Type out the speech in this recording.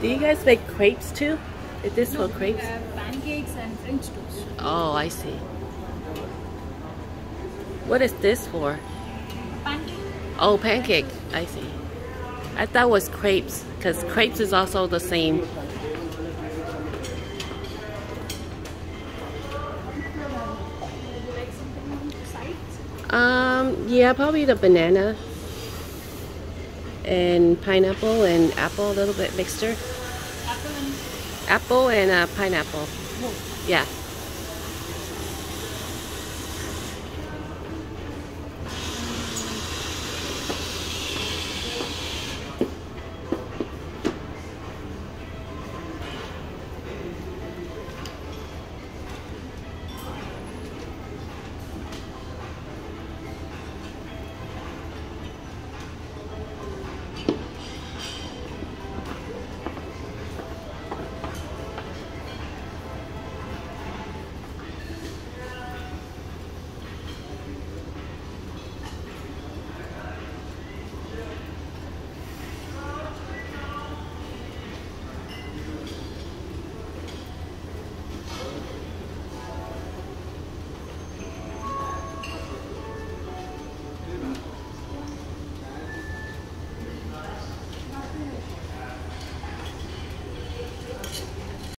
Do you guys make crepes too? Is this for crepes? We have pancakes and French toast. Oh, I see. What is this for? Pancake? Oh, pancake. I see. I thought it was crepes, because crepes is also the same. Like something on the sides? Yeah, probably the banana and pineapple and apple, a little bit mixture. Apple and Apple and pineapple. both. Yeah.